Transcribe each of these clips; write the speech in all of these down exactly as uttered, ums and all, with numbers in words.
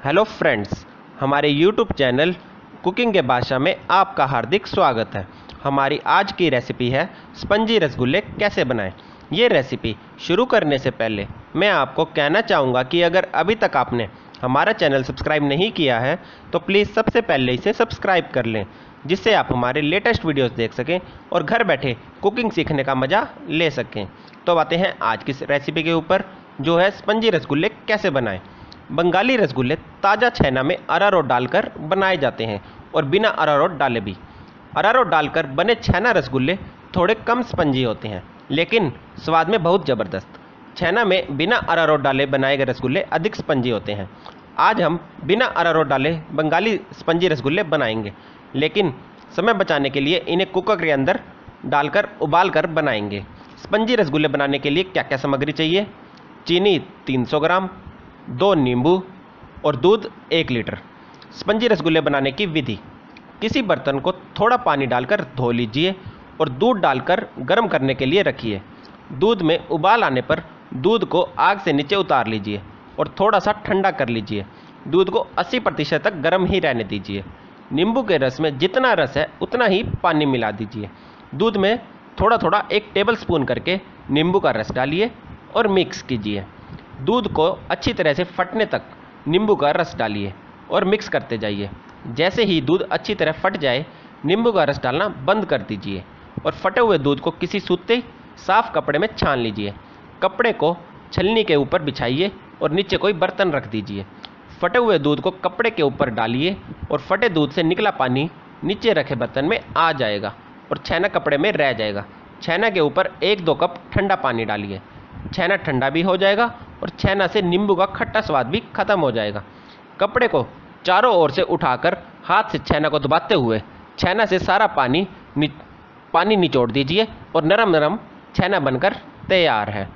Hello friends, हमारे YouTube channel cooking के भाषा में आपका हार्दिक स्वागत है। हमारी आज की रेसिपी है स्पंजी रसगुल्ले कैसे बनाएं। ये रेसिपी शुरू करने से पहले मैं आपको कहना चाहूँगा कि अगर अभी तक आपने हमारा चैनल सब्सक्राइब नहीं किया है तो प्लीज़ सबसे पहले इसे सब्सक्राइब कर लें, जिससे आप हमारे लेटेस्ट वीडियोस देख सकें और घर बैठे कुकिंग सीखने का मज़ा ले सकें। तो आते हैं आज की रेसिपी के ऊपर, जो है स्पंजी रसगुल्ले कैसे बनाएं। बंगाली रसगुल्ले ताज़ा छेना में अरारोट डालकर बनाए जाते हैं और बिना अरारोट डाले भी। अरारोट डालकर बने छेना रसगुल्ले थोड़े कम स्पंजी होते हैं, लेकिन स्वाद में बहुत ज़बरदस्त। छेना में बिना अरारोट डाले बनाए गए रसगुल्ले अधिक स्पंजी होते हैं। आज हम बिना अरारोट डाले बंगाली स्पंजी रसगुल्ले बनाएंगे, लेकिन समय बचाने के लिए इन्हें कुकर के अंदर डालकर उबाल कर बनाएंगे। स्पंजी रसगुल्ले बनाने के लिए क्या क्या सामग्री चाहिए? चीनी तीन सौ ग्राम, दो नींबू और दूध एक लीटर। स्पंजी रसगुल्ले बनाने की विधि: किसी बर्तन को थोड़ा पानी डालकर धो लीजिए और दूध डालकर गर्म करने के लिए रखिए। दूध में उबाल आने पर दूध को आग से नीचे उतार लीजिए और थोड़ा सा ठंडा कर लीजिए। दूध को अस्सी प्रतिशत तक गर्म ही रहने दीजिए। नींबू के रस में जितना रस है उतना ही पानी मिला दीजिए। दूध में थोड़ा थोड़ा एक टेबल स्पून करके नींबू का रस डालिए और मिक्स कीजिए। दूध को अच्छी तरह से फटने तक नींबू का रस डालिए और मिक्स करते जाइए। जैसे ही दूध अच्छी तरह फट जाए, नींबू का रस डालना बंद कर दीजिए और फटे हुए दूध को किसी सूते साफ कपड़े में छान लीजिए। कपड़े को छलनी के ऊपर बिछाइए और नीचे कोई बर्तन रख दीजिए। फटे हुए दूध को कपड़े के ऊपर डालिए और फटे दूध से निकला पानी नीचे रखे बर्तन में आ जाएगा और छेना कपड़े में रह जाएगा। छेना के ऊपर एक दो कप ठंडा पानी डालिए। छेना ठंडा भी हो जाएगा और छेना से नींबू का खट्टा स्वाद भी खत्म हो जाएगा। कपड़े को चारों ओर से उठाकर हाथ से छेना को दबाते हुए छेना से सारा पानी नि, पानी निचोड़ दीजिए और नरम नरम छेना बनकर तैयार है।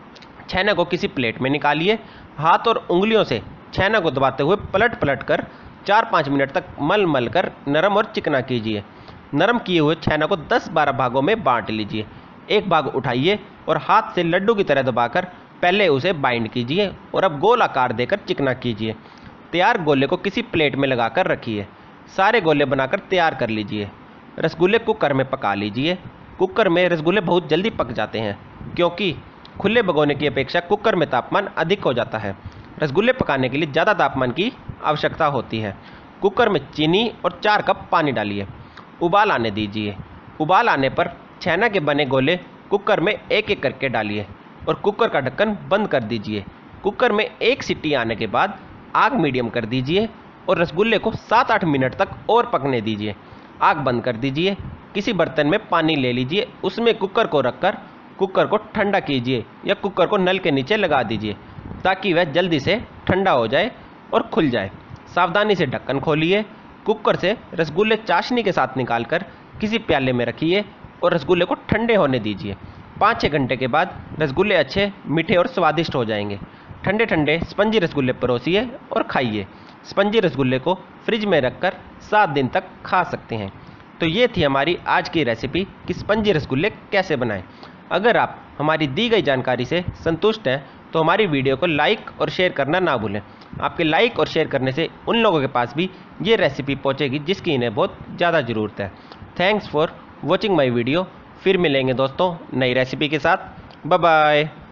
छेना को किसी प्लेट में निकालिए। हाथ और उंगलियों से छेना को दबाते हुए पलट पलट कर चार पाँच मिनट तक मल मल कर नरम और चिकना कीजिए। नरम किए हुए छेना को दस बारह भागों में बांट लीजिए। एक भाग उठाइए और हाथ से लड्डू की तरह दबाकर पहले उसे बाइंड कीजिए और अब गोल आकार देकर चिकना कीजिए। तैयार गोले को किसी प्लेट में लगाकर रखिए। सारे गोले बनाकर तैयार कर लीजिए। रसगुल्ले कुकर में पका लीजिए। कुकर में रसगुल्ले बहुत जल्दी पक जाते हैं, क्योंकि खुले भगोने की अपेक्षा कुकर में तापमान अधिक हो जाता है। रसगुल्ले पकाने के लिए ज़्यादा तापमान की आवश्यकता होती है। कुकर में चीनी और चार कप पानी डालिए। उबाल आने दीजिए। उबाल आने पर छेना के बने गोले कुकर में एक एक करके डालिए और कुकर का ढक्कन बंद कर दीजिए। कुकर में एक सीटी आने के बाद आग मीडियम कर दीजिए और रसगुल्ले को सात आठ मिनट तक और पकने दीजिए। आग बंद कर दीजिए। किसी बर्तन में पानी ले लीजिए, उसमें कुकर को रखकर कुकर को ठंडा कीजिए या कुकर को नल के नीचे लगा दीजिए, ताकि वह जल्दी से ठंडा हो जाए और खुल जाए। सावधानी से ढक्कन खोलिए। कुकर से रसगुल्ले चाशनी के साथ निकालकर किसी प्याले में रखिए और रसगुल्ले को ठंडे होने दीजिए। पाँच छः घंटे के बाद रसगुल्ले अच्छे मीठे और स्वादिष्ट हो जाएंगे। ठंडे ठंडे स्पंजी रसगुल्ले परोसिए और खाइए। स्पंजी रसगुल्ले को फ्रिज में रखकर सात दिन तक खा सकते हैं। तो ये थी हमारी आज की रेसिपी कि स्पंजी रसगुल्ले कैसे बनाएं। अगर आप हमारी दी गई जानकारी से संतुष्ट हैं तो हमारी वीडियो को लाइक और शेयर करना ना भूलें। आपके लाइक और शेयर करने से उन लोगों के पास भी ये रेसिपी पहुँचेगी जिसकी इन्हें बहुत ज़्यादा ज़रूरत है। Thanks for watching my video. फिर मिलेंगे दोस्तों नई रेसिपी के साथ। Bye bye.